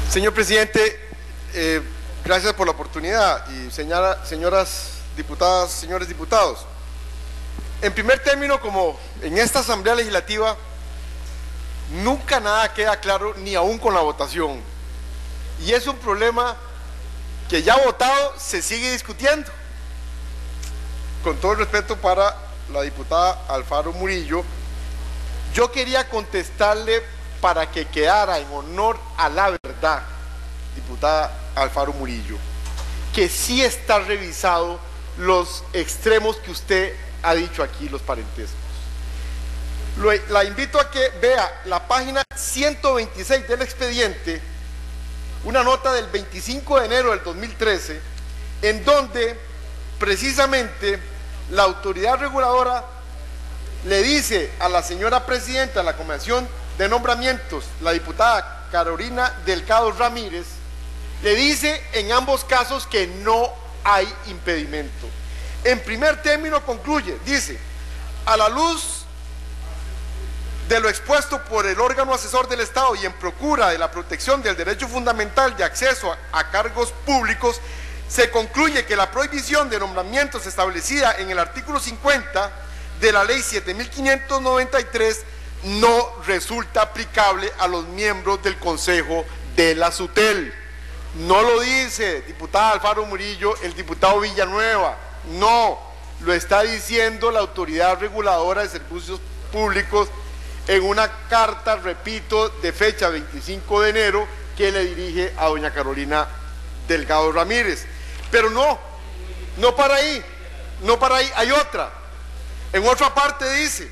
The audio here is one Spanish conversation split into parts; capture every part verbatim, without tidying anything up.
Señor presidente, eh, gracias por la oportunidad y señora, señoras diputadas, señores diputados. En primer término, como en esta Asamblea Legislativa nunca nada queda claro, ni aún con la votación, y es un problema que ya votado se sigue discutiendo. Con todo el respeto para la diputada Alfaro Murillo, yo quería contestarle para que quedara en honor a la verdad, diputada Alfaro Murillo, que sí está revisado los extremos que usted ha dicho aquí, los parentescos. Lo, la invito a que vea la página ciento veintiséis del expediente, una nota del veinticinco de enero del dos mil trece, en donde precisamente la autoridad reguladora le dice a la señora presidenta de la Comisión de Nombramientos, la diputada Carolina Delgado Ramírez, le dice en ambos casos que no hay impedimento. En primer término concluye, dice, a la luz de lo expuesto por el órgano asesor del Estado y en procura de la protección del derecho fundamental de acceso a, a cargos públicos, se concluye que la prohibición de nombramientos establecida en el artículo cincuenta de la ley siete mil quinientos noventa y tres no resulta aplicable a los miembros del Consejo de la SUTEL. No lo dice, diputada Alfaro Murillo, el diputado Villanueva, no, lo está diciendo la Autoridad Reguladora de Servicios Públicos en una carta, repito, de fecha veinticinco de enero, que le dirige a doña Carolina Delgado Ramírez. Pero no, no para ahí, no para ahí, hay otra. En otra parte dice,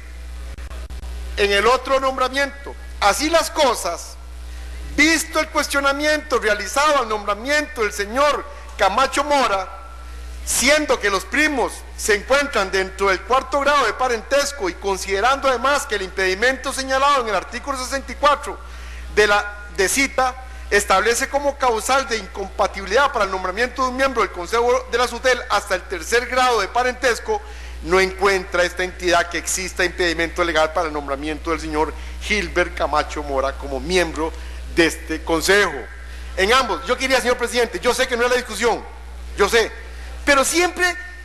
en el otro nombramiento, así las cosas, visto el cuestionamiento realizado al nombramiento del señor Camacho Mora, siendo que los primos se encuentran dentro del cuarto grado de parentesco y considerando además que el impedimento señalado en el artículo sesenta y cuatro de la de cita establece como causal de incompatibilidad para el nombramiento de un miembro del Consejo de la SUTEL hasta el tercer grado de parentesco, no encuentra esta entidad que exista impedimento legal para el nombramiento del señor Gilbert Camacho Mora como miembro de este Consejo. En ambos, yo quería, señor presidente, yo sé que no es la discusión, yo sé, pero siempre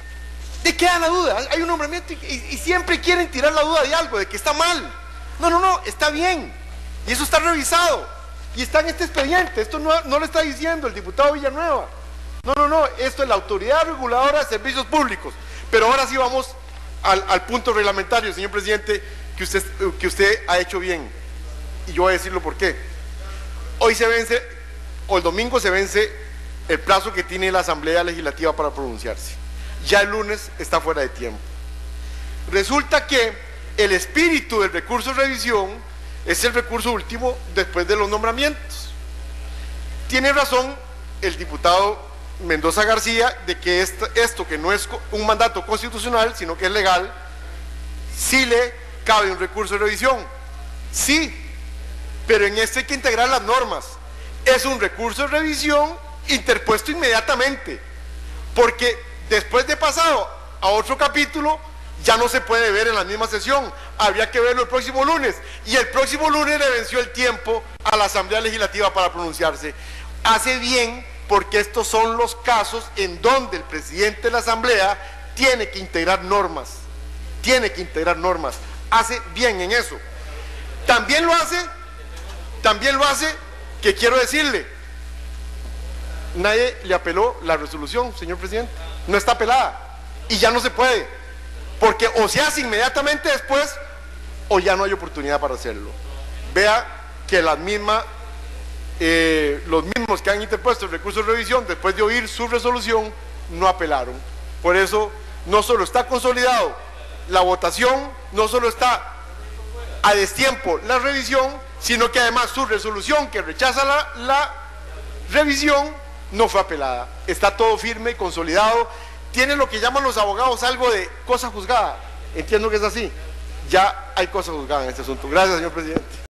te queda la duda, hay un nombramiento y, y, y siempre quieren tirar la duda de algo, de que está mal. No, no, no, está bien, y eso está revisado, y está en este expediente, esto no, no lo está diciendo el diputado Villanueva, no, no, no, esto es la Autoridad Reguladora de Servicios Públicos. Pero ahora sí vamos al, al punto reglamentario, señor presidente, que usted, que usted ha hecho bien, y yo voy a decirlo por qué. Hoy se vence, o el domingo se vence el plazo que tiene la Asamblea Legislativa para pronunciarse. Ya el lunes está fuera de tiempo. Resulta que el espíritu del recurso de revisión es el recurso último después de los nombramientos. Tiene razón el diputado Mendoza García de que esto, esto que no es un mandato constitucional, sino que es legal, sí le cabe un recurso de revisión. Sí, pero en este hay que integrar las normas. Es un recurso de revisión interpuesto inmediatamente, porque después de pasado a otro capítulo ya no se puede ver en la misma sesión, habría que verlo el próximo lunes, y el próximo lunes le venció el tiempo a la Asamblea Legislativa para pronunciarse. Hace bien, porque estos son los casos en donde el presidente de la Asamblea tiene que integrar normas, tiene que integrar normas, hace bien en eso. También lo hace, también lo hace, que quiero decirle, nadie le apeló la resolución, señor presidente, no está apelada, y ya no se puede, porque o se hace inmediatamente después, o ya no hay oportunidad para hacerlo. Vea que la misma... Eh, los mismos que han interpuesto el recurso de revisión después de oír su resolución no apelaron. Por eso no solo está consolidado la votación, no solo está a destiempo la revisión, sino que además su resolución que rechaza la, la revisión no fue apelada. Está todo firme, consolidado, tiene lo que llaman los abogados algo de cosa juzgada. Entiendo que es así, ya hay cosa juzgada en este asunto. Gracias, señor presidente.